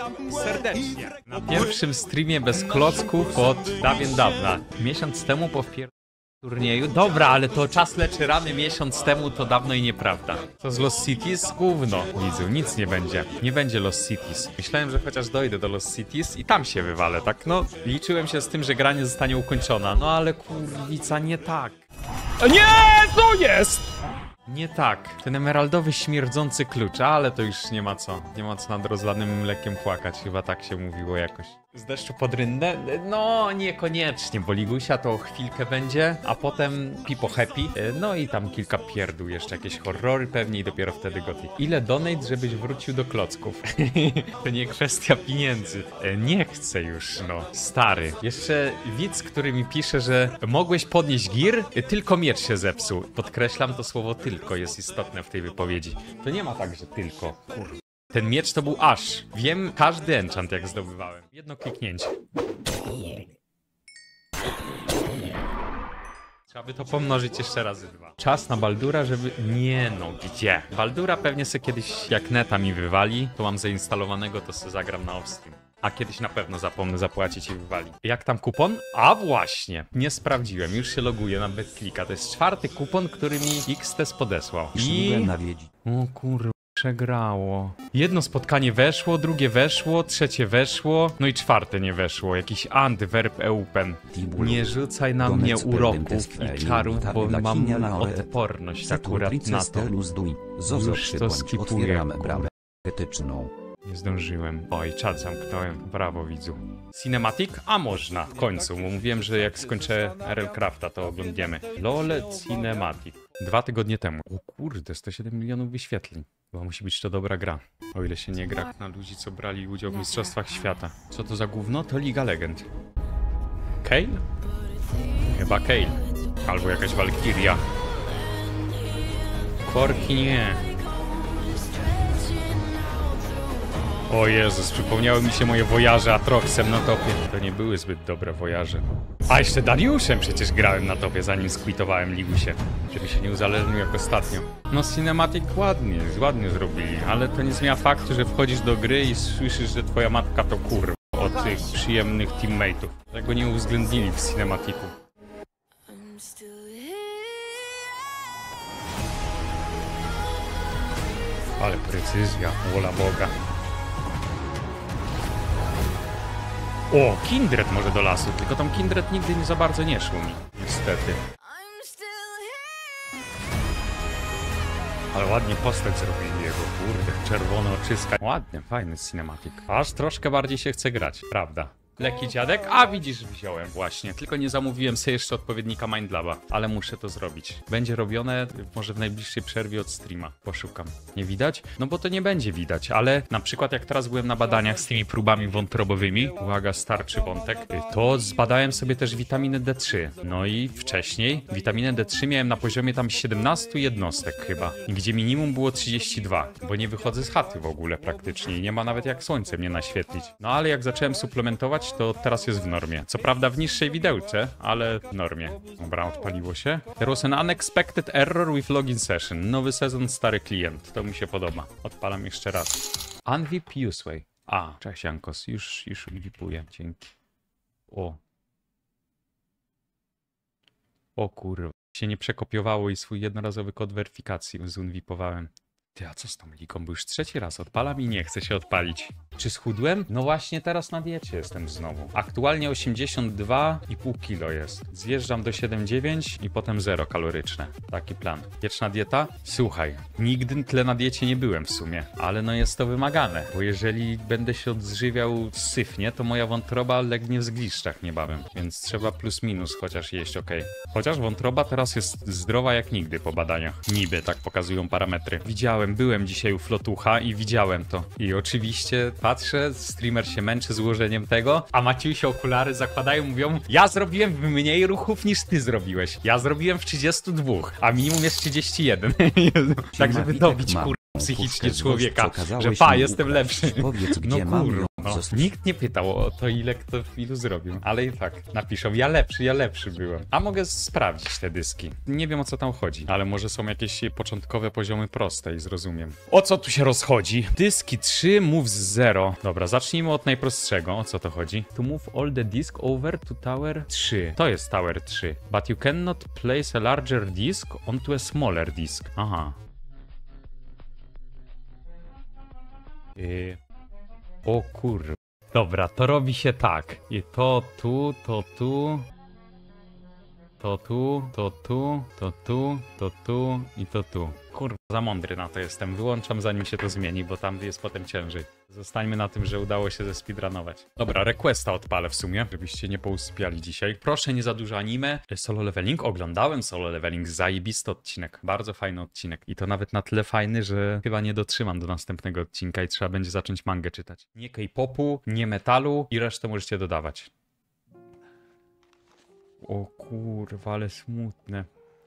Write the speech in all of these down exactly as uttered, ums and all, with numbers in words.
serdecznie na pierwszym streamie bez klocków od dawien dawna. Miesiąc temu po wpier... turnieju. Dobra, ale to czas leczy rany miesiąc temu to dawno i nieprawda. To z Lost Cities? Gówno. Widzu, nic nie będzie. Nie będzie Lost Cities. Myślałem, że chociaż dojdę do Lost Cities i tam się wywalę, tak? No, liczyłem się z tym, że gra nie zostanie ukończona. No ale kurwica, nie tak. Nie, co jest? Nie tak. Ten emeraldowy, śmierdzący klucz, ale to już nie ma co. Nie ma co nad rozlanym mlekiem płakać. Chyba tak się mówiło jakoś. Z deszczu pod rynnę? No, niekoniecznie, bo Ligusia to chwilkę będzie, a potem Pipo Happy. No i tam kilka pierdół, jeszcze jakieś horrory pewnie i dopiero wtedy Gothic. Ile donate, żebyś wrócił do klocków? To nie kwestia pieniędzy. Nie chcę już, no. Stary. Jeszcze widz, który mi pisze, że mogłeś podnieść gir, tylko miecz się zepsuł. Podkreślam, to słowo tylko jest istotne w tej wypowiedzi. To nie ma tak, że tylko. Kurwa. Ten miecz to był aż. Wiem każdy enchant jak zdobywałem. Jedno kliknięcie. Trzeba by to pomnożyć jeszcze razy dwa. Czas na Baldura, żeby... Nie no, gdzie? Baldura pewnie se kiedyś jak neta mi wywali, to mam zainstalowanego, to se zagram na offstream. A kiedyś na pewno zapomnę zapłacić i wywali. Jak tam kupon? A właśnie, nie sprawdziłem, już się loguję na BetClicka. To jest czwarty kupon, który mi X T S podesłał. I... O kurwa. Przegrało. Jedno spotkanie weszło, drugie weszło, trzecie weszło, no i czwarte nie weszło. Jakiś antywerb eupen. Nie rzucaj na mnie uroków i czarów, bo mam odporność akurat na to. Już to skipuję. Nie zdążyłem. Oj, czat zamknąłem. Brawo, widzu. Cinematic? A można. W końcu, bo mówiłem, że jak skończę R L Crafta, to oglądniemy. LOL Cinematic. Dwa tygodnie temu. O kurde, sto siedem milionów wyświetleń. Bo musi być to dobra gra. O ile się nie gra na ludzi, co brali udział w Mistrzostwach Świata. Co to za gówno? To Liga Legend. Kayle? Chyba Kayle. Albo jakaś Walkiria. Korki nie. O Jezus, przypomniały mi się moje wojaże Atroxem na topie. To nie były zbyt dobre wojaże. A jeszcze Dariuszem przecież grałem na topie, zanim skwitowałem Ligusie. Żeby się nie uzależnił jak ostatnio. No Cinematic ładnie, ładnie zrobili, ale to nie zmienia faktu, że wchodzisz do gry i słyszysz, że twoja matka to kurwa od tych przyjemnych teammateów. Tego nie uwzględnili w Cinematicu. Ale precyzja, wola Boga. O, Kindred może do lasu, tylko tam Kindred nigdy nie za bardzo nie szło mi, niestety. Ale ładnie postać zrobili jego, kurde, czerwone oczyska. Ładnie, fajny cinematic. Aż troszkę bardziej się chce grać, prawda? Leki dziadek? A widzisz, wziąłem właśnie. Tylko nie zamówiłem sobie jeszcze odpowiednika Mindlaba. Ale muszę to zrobić. Będzie robione może w najbliższej przerwie od streama. Poszukam. Nie widać? No bo to nie będzie widać, ale na przykład jak teraz byłem na badaniach z tymi próbami wątrobowymi, uwaga, starczy wątek, to zbadałem sobie też witaminę D trzy. No i wcześniej witaminę D trzy miałem na poziomie tam siedemnaście jednostek chyba, gdzie minimum było trzydzieści dwa, bo nie wychodzę z chaty w ogóle praktycznie i nie ma nawet jak słońce mnie naświetlić. No ale jak zacząłem suplementować, to teraz jest w normie. Co prawda w niższej widełce, ale w normie. Dobra, odpaliło się. There was an unexpected error with login session. Nowy sezon, stary klient. To mi się podoba. Odpalam jeszcze raz. Unvip Useway. A, cześć Jankos. Już, już unvipuję. Dzięki. O. O kurwa. Się nie przekopiowało i swój jednorazowy kod weryfikacji zunwipowałem. Ty, a co z tą ligą? Bo już trzeci raz odpalam i nie chce się odpalić. Czy schudłem? No właśnie teraz na diecie jestem znowu. Aktualnie osiemdziesiąt dwa i pół kilo jest. Zjeżdżam do siedem dziewięć i potem zero kaloryczne. Taki plan. Wieczna dieta? Słuchaj, nigdy tyle na diecie nie byłem w sumie, ale no jest to wymagane, bo jeżeli będę się odżywiał syfnie, to moja wątroba legnie w zgliszczach niebawem, więc trzeba plus minus chociaż jeść ok. Chociaż wątroba teraz jest zdrowa jak nigdy po badaniach. Niby tak pokazują parametry. Widziałem, byłem dzisiaj u Flotucha i widziałem to. I oczywiście patrzę, streamer się męczy z ułożeniem tego, a Maciusie okulary zakładają, mówią: ja zrobiłem mniej ruchów niż ty zrobiłeś. Ja zrobiłem w trzydziestu dwóch, a minimum jest trzydzieści jeden. Tak, żeby dobić kur... psychicznie człowieka, że pa, jestem lepszy. No kur... O, nikt nie pytał o to, ile kto w ilu zrobił, ale i tak napiszą, ja lepszy, ja lepszy byłem. A mogę sprawdzić te dyski. Nie wiem, o co tam chodzi, ale może są jakieś początkowe poziomy proste i zrozumiem. O co tu się rozchodzi? Dyski trzy, moves zero. Dobra, zacznijmy od najprostszego. O co to chodzi? To move all the disk over to tower trzy. To jest tower trzy. But you cannot place a larger disk onto a smaller disk. Aha. Yy... O kur... Dobra, to robi się tak. I to tu, to tu... To tu, to tu, to tu, to tu i to tu. Kurwa, za mądry na to jestem. Wyłączam zanim się to zmieni, bo tam jest potem ciężej. Zostańmy na tym, że udało się zespeedrunować. Dobra, requesta odpalę w sumie, żebyście nie pousypiali dzisiaj. Proszę, nie za dużo anime. Solo Leveling? Oglądałem Solo Leveling. Zajebisty odcinek. Bardzo fajny odcinek. I to nawet na tyle fajny, że chyba nie dotrzymam do następnego odcinka i trzeba będzie zacząć mangę czytać. Nie K-popu, nie metalu i resztę możecie dodawać. O kurwa, ale smutne.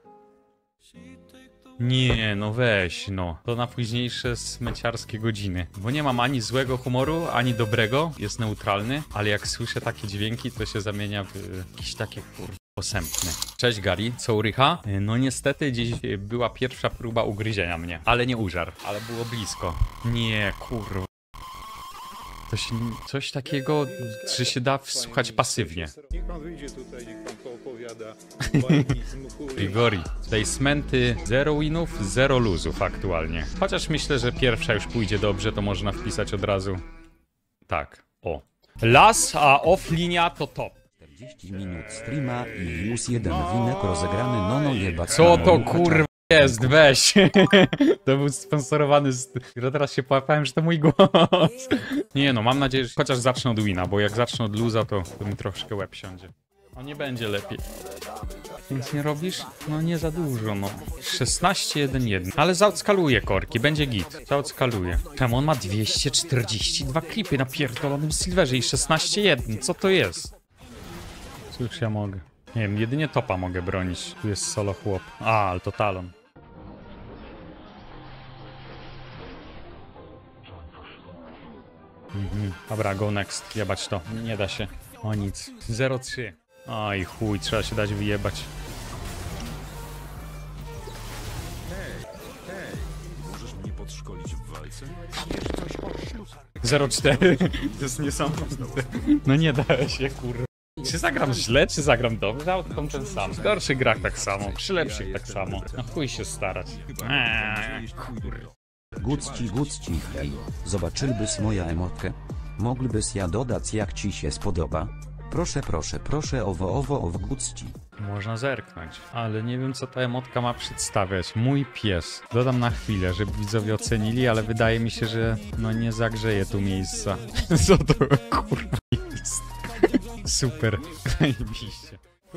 Nie, no weź, no. To na późniejsze smęciarskie godziny. Bo nie mam ani złego humoru, ani dobrego. Jest neutralny, ale jak słyszę takie dźwięki, to się zamienia w jakieś takie kurwa posępne. Cześć Gary, co u Rycha? No niestety dziś była pierwsza próba ugryzienia mnie. Ale nie użar, ale było blisko. Nie, kurwa. Coś, coś takiego, że się da wsłuchać pasywnie. Niech pan wyjdzie tutaj, niech pan poopowiada. Grigori. Placementy zero winów, zero luzów aktualnie. Chociaż myślę, że pierwsza już pójdzie dobrze, to można wpisać od razu. Tak, o. Las, a off linia to top. czterdzieści minut streama i już jeden winek rozegrany, no no jebać. Co to kurwa jest, weź. To był sponsorowany z... Teraz się połapałem, że to mój głos. Nie no, mam nadzieję, że chociaż zacznę od wina, bo jak zacznę od luza, to, to mi troszkę łeb siądzie. No nie będzie lepiej. Nic nie robisz? No nie za dużo, no. szesnaście jeden jeden. Ale zaodskaluję korki, będzie git. Zaodskaluję. Czemu on ma dwieście czterdzieści dwa klipy na pierdolonym silverze i szesnaście jeden? Co to jest? Cóż ja mogę? Nie wiem, jedynie topa mogę bronić. Tu jest solo chłop. A, ale to talon. Mhm. Dobra, go next. Jebać to. Nie da się. O nic. zero trzy. Oj chuj, trzeba się dać wyjebać. Możesz mnie podszkolić w walce? zero cztery. To jest niesamowite. No nie da się, kurwa. Czy zagram źle, czy zagram dobrze? Outcome ten sam. W gorszych grach tak samo, przy lepszych tak samo. No chuj się starać. Eee, kurwa. Gucci, gucci, hej. Zobaczyłbyś moja emotkę? Mógłbyś ja dodać, jak ci się spodoba? Proszę, proszę, proszę, owo, owo, owo, gucci. Można zerknąć, ale nie wiem, co ta emotka ma przedstawiać. Mój pies. Dodam na chwilę, żeby widzowie ocenili, ale wydaje mi się, że no nie zagrzeje tu miejsca. Co to kurwa jest? Super. Zajebiście.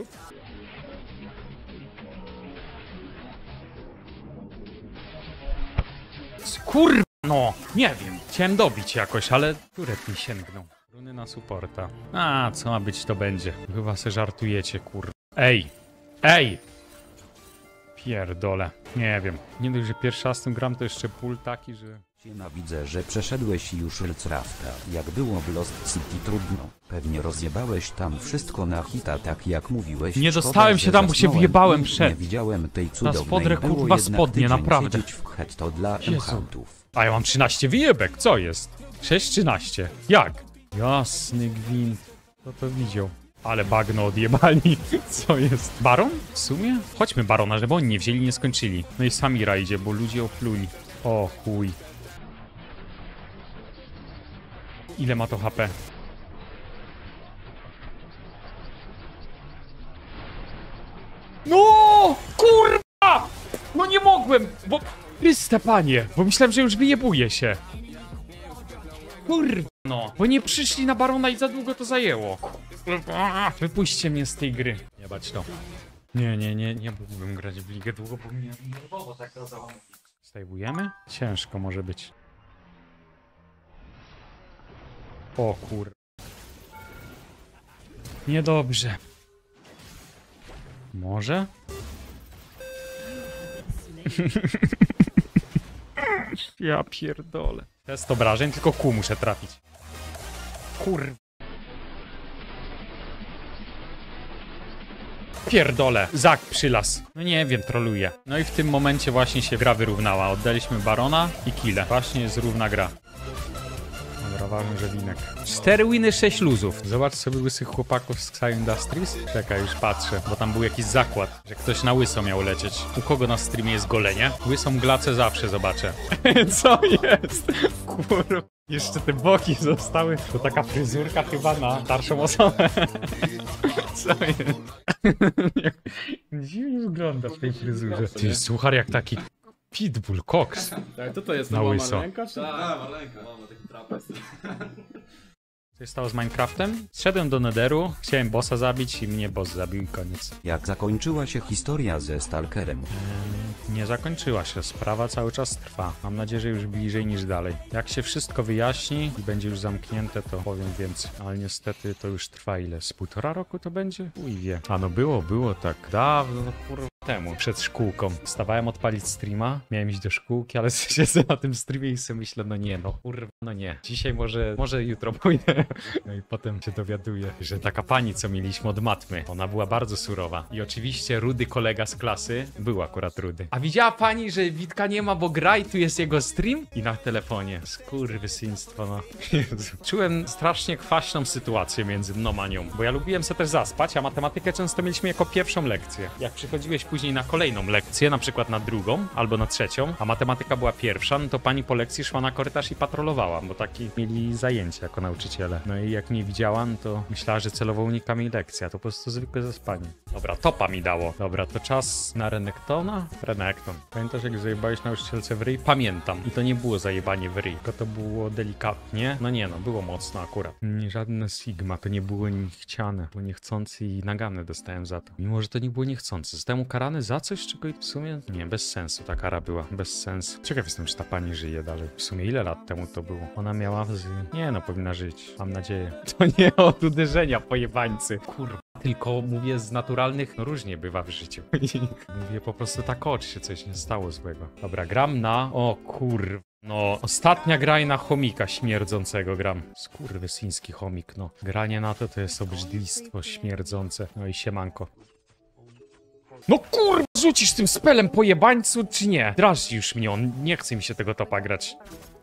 Kurwa, no! Nie wiem. Chciałem dobić jakoś, ale turet mi sięgnął. Runy na supporta. A, co ma być, to będzie. Chyba se żartujecie, kurwa. Ej! Ej! Pierdole. Nie wiem. Nie dość, że pierwszy raz z tym gram, to jeszcze pól taki, że... Siema, widzę, że przeszedłeś już Elcrafta. Jak było w Lost City trudno. Pewnie rozjebałeś tam wszystko na hita, tak jak mówiłeś. Nie Szkoda, dostałem że się tam, bo się zasnąłem wjebałem i przed. Nie widziałem tej cudownej. spodrę, Było kurwa, jednak spodnie, tydzień naprawdę. siedzieć w hetto dla Jezu. emchantów. A ja mam trzynaście wyjebek, co jest? sześć trzynaście. Jak? Jasny gwint. Kto to widział? Ale bagno odjebali. Co jest? Baron? W sumie? Chodźmy barona, żeby oni nie wzięli, nie skończyli. No i Samira idzie, bo ludzie opluli. O chuj. Ile ma to H P? No! Kurwa! No nie mogłem, bo... Chryste panie, bo myślałem, że już wyjebuje się. Kurwa, no. Bo nie przyszli na barona i za długo to zajęło. Kurwa. Wypuśćcie mnie z tej gry. Jebać to. Nie, nie, nie, nie mógłbym grać w ligę długo, bo mnie nerwowo tak rozało. Stajbujemy? Ciężko może być. O kur... Niedobrze. Może? Ja pierdolę. Test obrażeń, tylko kół muszę trafić. Kur... Pierdolę, Zak przylas. No nie wiem, troluje. No i w tym momencie właśnie się gra wyrównała. Oddaliśmy Barona i killę. Właśnie jest równa gra. Dobra, ważny, że winek. Cztery winy, sześć luzów. Zobacz sobie łysych chłopaków z Xai Industries. Czekaj, już patrzę, bo tam był jakiś zakład, że ktoś na łyso miał lecieć. U kogo na streamie jest golenie? Łysą glacę zawsze zobaczę. Co jest? Kurwa. Jeszcze te boki zostały. To taka fryzurka chyba na starszą osobę. Co jest? Dziwnie wygląda w tej fryzurze. Ty, słuchaj, jak taki pitbull, koks. Tak, to to jest Na to łyso. maleńka, czy? Tak, maleńka, mama taki trapez. Co się stało z Minecraftem? Zszedłem do Netheru, chciałem bossa zabić i mnie boss zabił i koniec. Jak zakończyła się historia ze Stalkerem? Nie zakończyła się, sprawa cały czas trwa. Mam nadzieję, że już bliżej niż dalej. Jak się wszystko wyjaśni i będzie już zamknięte, to powiem więcej. Ale niestety to już trwa ile? Z półtora roku to będzie? Uj wie. A no było, było tak dawno, no kurwa temu. Przed szkółką. Wstawałem odpalić streama, miałem iść do szkółki, ale siedzę na tym streamie i sobie myślę, no nie, no kurwa, no nie. Dzisiaj może, może jutro pójdę. No i potem się dowiaduję, że taka pani, co mieliśmy od matmy, ona była bardzo surowa. I oczywiście rudy kolega z klasy był akurat rudy. A widziała pani, że Witka nie ma, bo gra i tu jest jego stream? I na telefonie. Skurwysyństwo, no. Jezu. Czułem strasznie kwaśną sytuację między mną a nią, bo ja lubiłem sobie też zaspać, a matematykę często mieliśmy jako pierwszą lekcję. Jak przychodziłeś później na kolejną lekcję, na przykład na drugą albo na trzecią, a matematyka była pierwsza, no to pani po lekcji szła na korytarz i patrolowała, bo taki mieli zajęcia jako nauczyciele. No i jak mnie widziała, no to myślała, że celowo unika mi lekcji, a to po prostu zwykłe zaspanie. Dobra, topa mi dało. Dobra, to czas na Renektona? Renekton. Pamiętasz, jak zajebałeś nauczycielce w ryj? Pamiętam. I to nie było zajebanie w ryj, tylko to było delikatnie. No nie no, było mocno akurat. Nie żadne Sigma, to nie było niechciane. Było niechcący i naganę dostałem za to. Mimo, że to nie było niechcący. Zostałem ukarany za coś, czego w sumie... Nie, bez sensu ta kara była. Bez sensu. Ciekaw jestem, czy ta pani żyje dalej. W sumie ile lat temu to było? Ona miała... Z... Nie no, powinna żyć. Mam nadzieję. To nie od uderzenia, pojebańcy. Kurwa. Tylko mówię z naturalnych, no różnie bywa w życiu. Mówię po prostu tak, o, czy się coś nie stało złego. Dobra, gram na... O kurwa. No, ostatnia graj na chomika śmierdzącego gram. Skurwysyński chomik, no. Granie na to to jest obrzydlistwo śmierdzące. No i siemanko. No kurwa, rzucisz tym spelem pojebańcu, czy nie? Drażni już mnie on, nie chce mi się tego topa grać.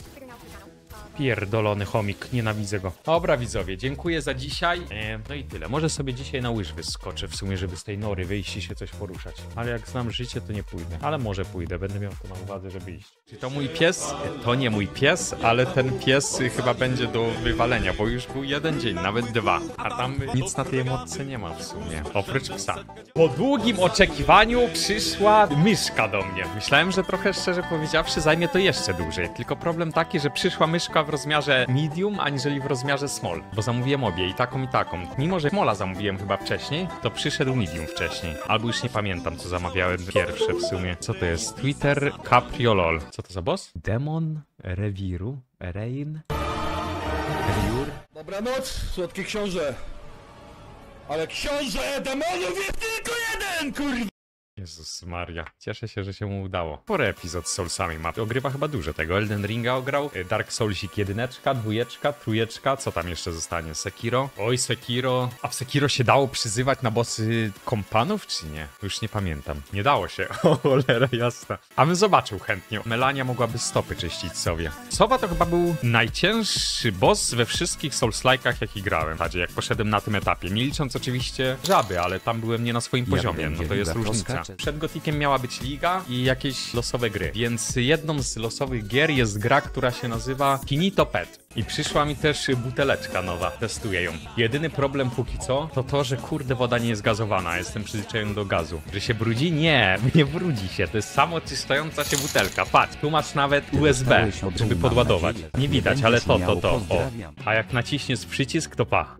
Pierdolony chomik, nienawidzę go. Dobra widzowie, dziękuję za dzisiaj. E, no i tyle. Może sobie dzisiaj na łyż wyskoczę w sumie, żeby z tej nory wyjść i się coś poruszać. Ale jak znam życie, to nie pójdę. Ale może pójdę, będę miał to na uwadze, żeby iść. Czy to mój pies? To nie mój pies, ale ten pies chyba będzie do wywalenia, bo już był jeden dzień, nawet dwa. A tam nic na tej emotce nie ma w sumie. Oprócz psa. Po długim oczekiwaniu przyszła myszka do mnie. Myślałem, że trochę szczerze powiedziawszy zajmie to jeszcze dłużej. Tylko problem taki, że przyszła myszka w rozmiarze medium, aniżeli w rozmiarze small. Bo zamówiłem obie, i taką, i taką. Mimo, że smola zamówiłem chyba wcześniej, to przyszedł medium wcześniej. Albo już nie pamiętam, co zamawiałem pierwsze w sumie. Co to jest? Twitter Capriolol. Co to za boss? Demon Rewiru? Rein? Rewiur? Dobranoc, słodki książę. Ale książę demonów jest tylko jeden, kurwa! Jezus Maria. Cieszę się, że się mu udało. Spory epizod z Soulsami ma. Ogrywa chyba dużo tego. Elden Ringa ograł, Dark Soulsik jedyneczka, dwójeczka, trójeczka. Co tam jeszcze zostanie? Sekiro? Oj, Sekiro. A w Sekiro się dało przyzywać na bossy kompanów, czy nie? Już nie pamiętam. Nie dało się. O, cholera jasna. A bym zobaczył chętnie. Melania mogłaby stopy czyścić sobie. Sowa to chyba był najcięższy boss we wszystkich Souls-like'ach, jaki grałem. W zasadzie, jak poszedłem na tym etapie. Nie licząc oczywiście żaby, ale tam byłem nie na swoim poziomie. No to jest różnica. Przed Gotikiem miała być liga i jakieś losowe gry, więc jedną z losowych gier jest gra, która się nazywa Finito Pet. I przyszła mi też buteleczka nowa, testuję ją. Jedyny problem póki co, to to, że kurde woda nie jest gazowana, jestem przyzwyczajony do gazu. Że się brudzi? Nie, nie brudzi się, to jest samoczyszczająca się butelka. Patrz, tu masz nawet U S B, żeby podładować. Nie widać, ale to, to, to, o. A jak naciśniesz przycisk, to pa.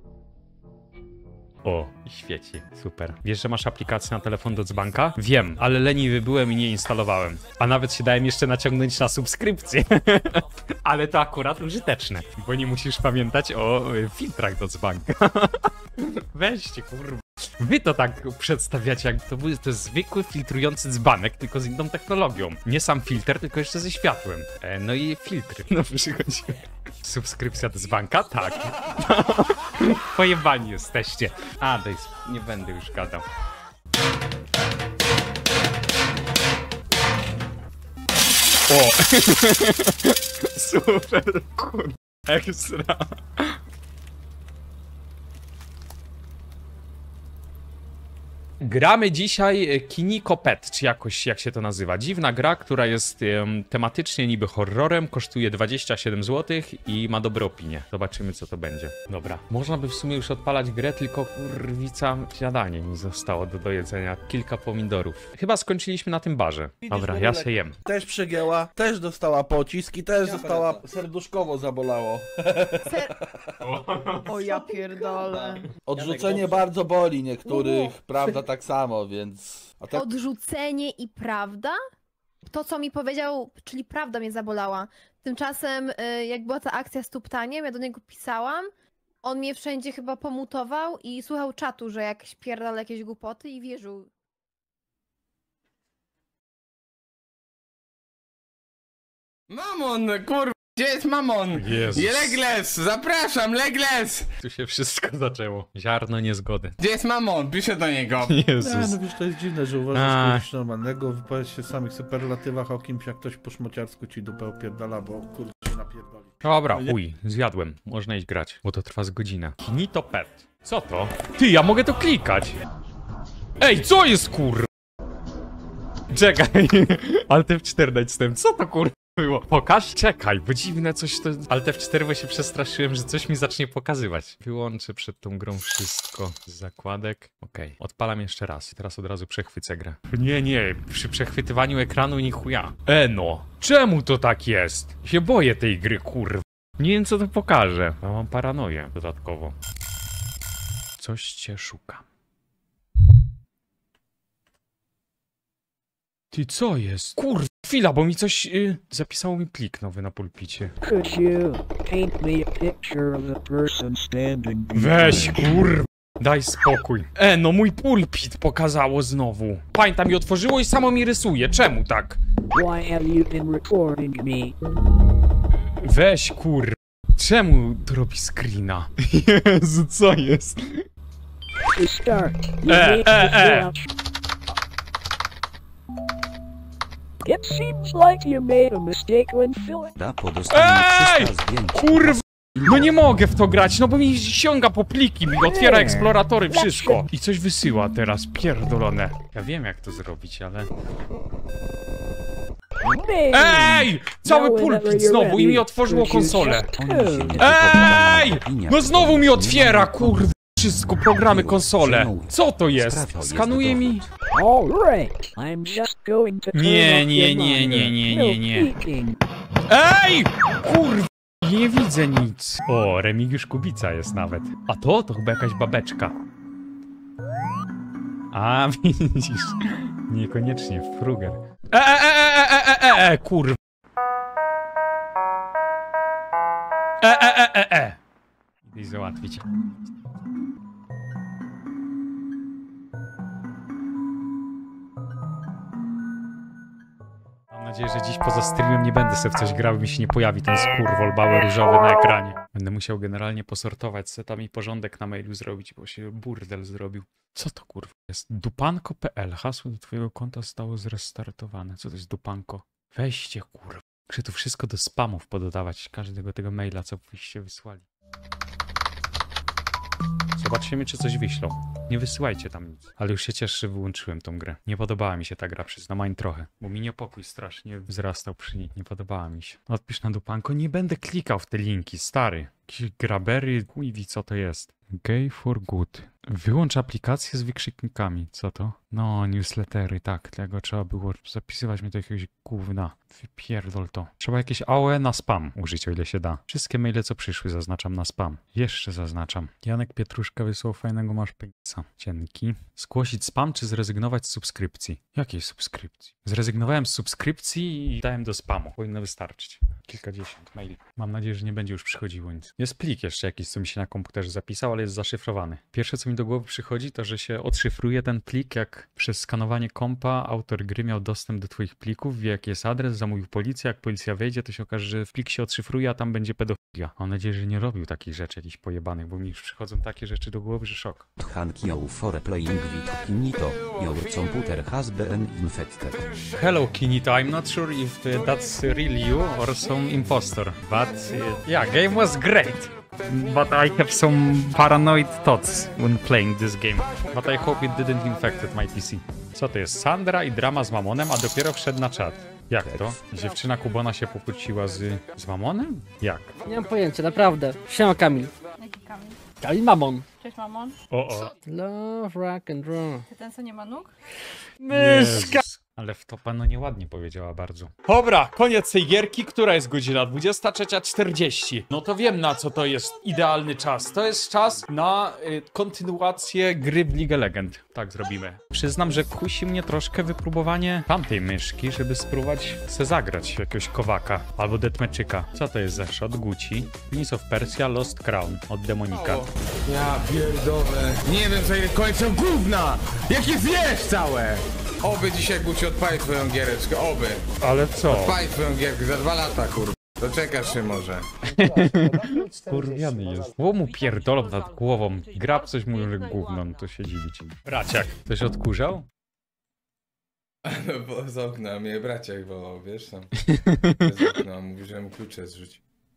O, i świeci. Super. Wiesz, że masz aplikację na telefon do dzbanka? Wiem, ale leniwy byłem i nie instalowałem. A nawet się dałem jeszcze naciągnąć na subskrypcję. Ale to akurat użyteczne, bo nie musisz pamiętać o filtrach do dzbanka. Weźcie, kurwa. Wy to tak przedstawiacie, jakby to był to jest zwykły filtrujący dzbanek, tylko z inną technologią. Nie sam filtr, tylko jeszcze ze światłem. E, no i filtry. No przychodzi. Subskrypcja do dzbanka? Tak. Pojebani jesteście. A, daj, nie będę już gadał. O! Super, kurde. Ekstra. Gramy dzisiaj Kiniko Pet, czy jakoś jak się to nazywa. Dziwna gra, która jest um, tematycznie niby horrorem, kosztuje dwadzieścia siedem złotych i ma dobre opinie. Zobaczymy, co to będzie. Dobra, można by w sumie już odpalać grę, tylko kurwica śniadanie mi zostało do dojedzenia. Kilka pomidorów. Chyba skończyliśmy na tym barze. Dobra, ja się jem. Też przegięła, też dostała pocisk i też została serduszkowo zabolało. Ser... O ja pierdolę. Odrzucenie bardzo boli niektórych, prawda tak samo, więc... A tak... Odrzucenie i prawda? To, co mi powiedział, czyli prawda mnie zabolała. Tymczasem, y, jak była ta akcja z tuptaniem, ja do niego pisałam, on mnie wszędzie chyba pomutował i słuchał czatu, że jakieś pierdolę jakieś głupoty i wierzył. Mamon, kurwa, gdzie jest Mamon? Jezus. Legles, zapraszam, Legles! Tu się wszystko zaczęło. Ziarno niezgody. Gdzie jest Mamon? Piszę do niego. Jezus. Nie, no wiesz, to jest dziwne, że A. uważasz kogoś normalnego, wypowiadasz się w samych superlatywach o kimś, jak ktoś po szmociarsku ci dupę opierdala, bo kurde się napierdoli. Dobra, uj, zjadłem. Można iść grać, bo to trwa z godzinę. Kinito Pet. Co to? Ty, ja mogę to klikać. Ej, co jest kur... Czekaj. Alt F cztery nacisnąłem. Co to kur... było? Pokaż? Czekaj, bo dziwne coś to... Alt F cztery, bo się przestraszyłem, że coś mi zacznie pokazywać. Wyłączę przed tą grą wszystko z zakładek. Okej, okay. Odpalam jeszcze raz i teraz od razu przechwycę grę. Nie, nie, przy przechwytywaniu ekranu ni chuja. E no, czemu to tak jest? Się boję tej gry, kurwa. Nie wiem, co to pokaże. Ja mam paranoję dodatkowo. Coś cię szuka. Ty, co jest? Kurwa, chwila, bo mi coś... Yy, zapisało mi plik nowy na pulpicie. Could you paint me a picture of a person standing Weź, kurwa. Daj spokój. E, no mój pulpit pokazało znowu. Pamiętam, mi otworzyło i samo mi rysuje. Czemu tak? Why have you been recording me? Weź, kurwa. Czemu to robi screena? Jezu, co jest? To start, you E, need e, to e. watch. It seems like you made a mistake when filling. Da podostanie Ej! trzysta zdjęć. Kurwa. No nie mogę w to grać, no bo mi sięga po pliki, mi otwiera eksploratory, wszystko. I coś wysyła teraz, pierdolone. Ja wiem, jak to zrobić, ale... Ej! Cały pulpit znowu i mi otworzyło konsolę. Ej! No znowu mi otwiera, kurwa. Wszystko, programy, konsole. Co to jest? Skanuje mi... Alright, I'm just going to turn Nie, off nie, your nie, nie, monitor. nie, No nie, nie. peeking. Ej! Kurwa! Nie widzę nic. O, Remigiusz Kubica jest nawet. A to? To chyba jakaś babeczka. A, widzisz. Niekoniecznie, Fruger. E, e, e, e, e, e, e, e, kurwa. E, e, e, e, e. Idę załatwić. Mam nadzieję, że dziś poza streamem nie będę sobie w coś grał i mi się nie pojawi ten skurwol bały różowy na ekranie. Będę musiał generalnie posortować setami porządek na mailu zrobić, bo się burdel zrobił. Co to kurwa jest? dupanko kropka p l. Hasło do twojego konta zostało zrestartowane. Co to jest dupanko? Weźcie kurwa. Muszę tu wszystko do spamów pododawać. Każdego tego maila, co byście wysłali. Zobaczymy, czy coś wyślą. Nie wysyłajcie tam nic. Ale już się cieszę, że wyłączyłem tą grę. Nie podobała mi się ta gra, przyznam, ani trochę. Bo mi niepokój strasznie wzrastał przy niej. Nie podobała mi się. Odpisz na dupanko. Nie będę klikał w te linki, stary. Jakieś grabery, chuj wie co to jest. Gay for good. Wyłącz aplikację z wykrzyknikami. Co to? No, newslettery, tak. Tego trzeba było zapisywać mnie do jakiegoś gówna. Wypierdol to. Trzeba jakieś A O E na spam użyć, o ile się da. Wszystkie maile, co przyszły, zaznaczam na spam. Jeszcze zaznaczam. Janek Pietruszka wysłał fajnego masz penisa. Dzięki. Zgłosić spam, czy zrezygnować z subskrypcji? Jakiej subskrypcji? Zrezygnowałem z subskrypcji i dałem do spamu. Powinno wystarczyć. kilkadziesiąt maili. Mam nadzieję, że nie będzie już przychodziło nic. Jest plik jeszcze jakiś, co mi się na komputerze zapisał, ale jest zaszyfrowany. Pierwsze, co mi do głowy przychodzi, to, że się odszyfruje ten plik, jak przez skanowanie kompa autor gry miał dostęp do twoich plików, wie jaki jest adres, zamówił policję, jak policja wejdzie, to się okaże, że w plik się odszyfruje, a tam będzie pedofilia. Mam nadzieję, że nie robił takich rzeczy jakichś pojebanych, bo mi już przychodzą takie rzeczy do głowy, że szok. Thank you for playing with Kinito. Your computer has been infected. Hello Kinito, I'm not sure if uh, that's really you or some impostor, but uh, yeah, game was great. But I have some paranoid thoughts when playing this game. But I hope it didn't infect my P C. Co to jest? Sandra i drama z Mamonem, a dopiero wszedł na czat. Jak to? Dziewczyna Kubona się pokłóciła z... z Mamonem? Jak? Nie mam pojęcia, naprawdę. Siema Kamil. Jaki Kamil? Kamil Mamon. Cześć mamon. O, o. Love, rock and roll. Ty ten co nie ma nóg? Myszka! Ale w to panu nieładnie powiedziała bardzo. Dobra, koniec tej gierki. Która jest godzina? dwudziesta trzecia czterdzieści. No to wiem, na co to jest idealny czas. To jest czas na y, kontynuację gry w League of Legends. Tak zrobimy. Przyznam, że kusi mnie troszkę wypróbowanie tamtej myszki, żeby spróbować se zagrać jakiegoś Kowaka albo Deathmatchika. Co to jest za shot? Gucci. Prince of Persia Lost Crown od Demonika. Ja pierdolę. Nie wiem, za ile kończą gówna! Jakie zjesz całe! Oby dzisiaj Guci odpali twoją giereczkę, oby. Ale co? Odpali twoją gierkę za dwa lata, kurwa. Doczekasz się może. Kurwiany jest. Bo mu pierdolą nad głową. Grab coś mówią, że gówno, no to się dziwić. Braciak, ktoś odkurzał? No bo z okna mnie braciak wolał, wiesz tam. Z okna mówi, że mu klucze zrzuci.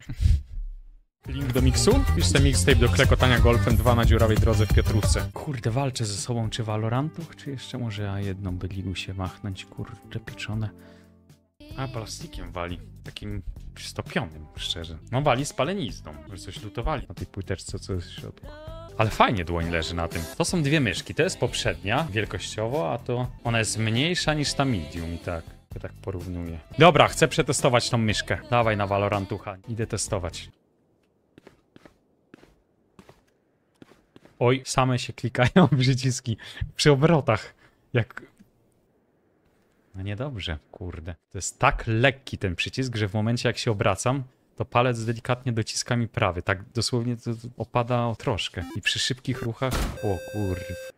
Link do miksu? Pisz ten mixtape do klekotania golfem dwa na dziurawej drodze w Piotrówce. Kurde, walczę ze sobą, czy Valorantów, czy jeszcze może a jedną by ligu się machnąć, kurde, pieczone. A, plastikiem wali. Takim stopionym, szczerze. No wali spalenizną, że coś lutowali na tej płyteczce, co jest w środku. Ale fajnie dłoń leży na tym. To są dwie myszki, to jest poprzednia, wielkościowo, a to ona jest mniejsza niż ta medium i tak. Ja tak porównuję. Dobra, chcę przetestować tą myszkę. Dawaj na Valorantucha, idę testować. Oj, same się klikają przyciski przy obrotach. Jak... No niedobrze, kurde. To jest tak lekki ten przycisk, że w momencie jak się obracam, to palec delikatnie dociska mi prawy. Tak dosłownie to opada o troszkę. I przy szybkich ruchach... O kurw.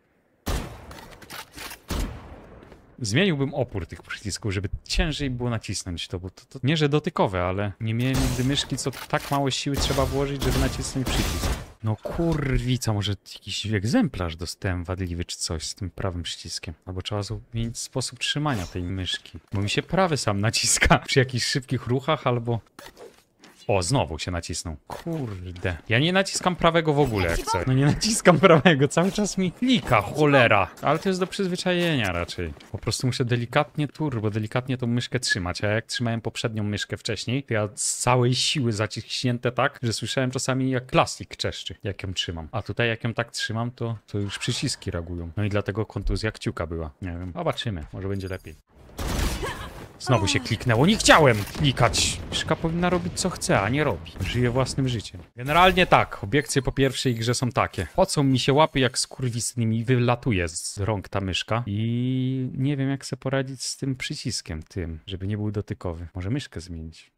Zmieniłbym opór tych przycisków, żeby ciężej było nacisnąć to, bo to, to nie, że dotykowe, ale nie miałem nigdy myszki, co tak mało siły trzeba włożyć, żeby nacisnąć przycisk. No kurwica, może jakiś egzemplarz dostałem wadliwy czy coś z tym prawym przyciskiem. Albo trzeba zmienić sposób trzymania tej myszki. Bo mi się prawy sam naciska przy jakichś szybkich ruchach albo... O, znowu się nacisnął. Kurde. Ja nie naciskam prawego w ogóle jak coś. No nie naciskam prawego, cały czas mi klika, cholera. Ale to jest do przyzwyczajenia raczej. Po prostu muszę delikatnie turbo, delikatnie tą myszkę trzymać. A jak trzymałem poprzednią myszkę wcześniej, to ja z całej siły zaciśnięte tak, że słyszałem czasami jak plastik czeszczy, jak ją trzymam. A tutaj jak ją tak trzymam, to, to już przyciski reagują. No i dlatego kontuzja kciuka była. Nie wiem, zobaczymy, może będzie lepiej. Znowu się kliknęło. Nie chciałem klikać. Myszka powinna robić co chce, a nie robi. Żyje własnym życiem. Generalnie tak. Obiekcje po pierwszej grze są takie. Po co mi się łapy jak skurwisny mi wylatuje z rąk ta myszka. I nie wiem jak sobie poradzić z tym przyciskiem tym, żeby nie był dotykowy. Może myszkę zmienić.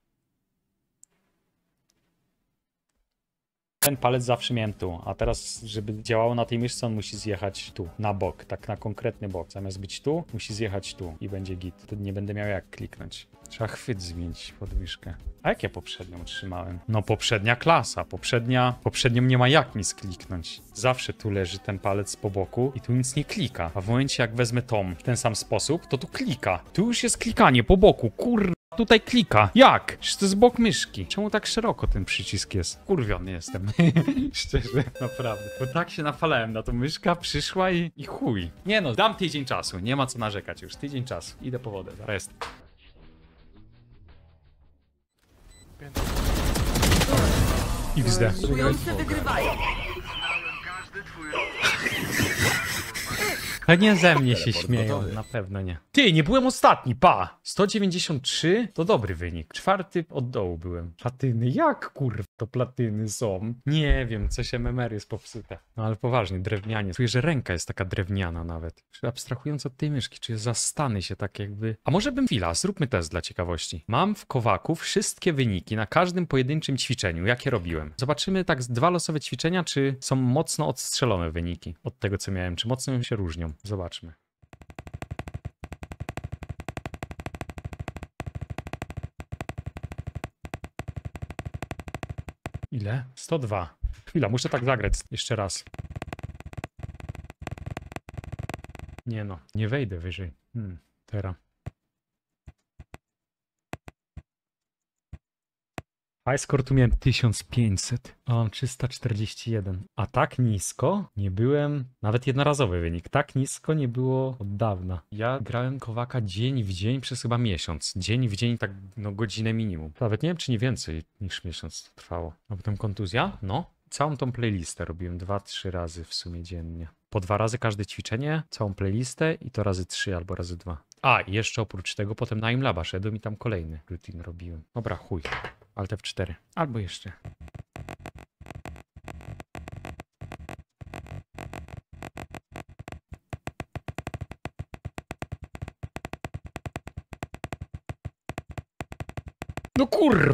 Ten palec zawsze miałem tu, a teraz, żeby działało na tej myszce, on musi zjechać tu, na bok, tak na konkretny bok. Zamiast być tu, musi zjechać tu i będzie git. Wtedy nie będę miał jak kliknąć. Trzeba chwyt zmienić pod myszkę. A jak ja poprzednią trzymałem? No poprzednia klasa, poprzednia... Poprzednią nie ma jak mi skliknąć. Zawsze tu leży ten palec po boku i tu nic nie klika. A w momencie jak wezmę tom w ten sam sposób, to tu klika. Tu już jest klikanie po boku, kurwa. Tutaj klika. Jak? Przecież to jest bok myszki. Czemu tak szeroko ten przycisk jest? Kurwiony jestem. Szczerze, naprawdę. Bo tak się napalałem na tą myszkę, przyszła i, i chuj. Nie no, dam tydzień czasu. Nie ma co narzekać już. Tydzień czasu. Idę po wodę. Zaraz jest. iks de. To nie ze mnie się Teleport śmieją, gotowy. na pewno nie. Ty, nie byłem ostatni, pa! sto dziewięćdziesiąt trzy to dobry wynik. Czwarty od dołu byłem. Platyny, jak kurwa to platyny są? Nie wiem, coś M M R jest popsute. No ale poważnie, drewnianie. Czuję, że ręka jest taka drewniana nawet. Abstrahując od tej myszki, czuję zastany się tak jakby... A może bym... Chwila, zróbmy test dla ciekawości. Mam w Kowaku wszystkie wyniki na każdym pojedynczym ćwiczeniu, jakie robiłem. Zobaczymy tak z dwa losowe ćwiczenia, czy są mocno odstrzelone wyniki od tego, co miałem, czy mocno się różnią. Zobaczmy. Ile? sto dwa. Chwila, muszę tak zagrać jeszcze raz. Nie no, nie wejdę wyżej. Hmm, teraz. High score tu miałem tysiąc pięćset, a mam trzysta czterdzieści jeden. A tak nisko nie byłem, nawet jednorazowy wynik, tak nisko nie było od dawna. Ja grałem Kowaka dzień w dzień przez chyba miesiąc. Dzień w dzień tak no godzinę minimum. Nawet nie wiem czy nie więcej niż miesiąc to trwało. A potem kontuzja? No. Całą tą playlistę robiłem dwa, trzy razy w sumie dziennie. Po dwa razy każde ćwiczenie, całą playlistę i to razy trzy albo razy dwa. A, i jeszcze oprócz tego potem na Imlaba szedłem i tam kolejny rutin robiłem. Dobra, chuj. Alt F cztery. Albo jeszcze. No kur...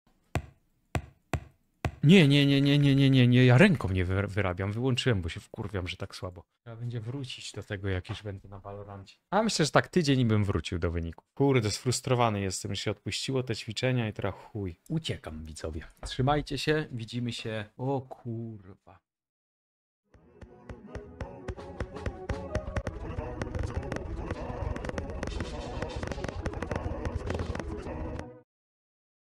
Nie, nie, nie, nie, nie, nie, nie, nie, ja ręką nie wy- wyrabiam, wyłączyłem, bo się wkurwiam, że tak słabo. Trzeba będzie wrócić do tego, jak już będę na Valorancie. A myślę, że tak tydzień i bym wrócił do wyniku. Kurde, sfrustrowany jestem, że się odpuściło te ćwiczenia i teraz chuj. Uciekam, widzowie. Trzymajcie się, widzimy się. O kurwa.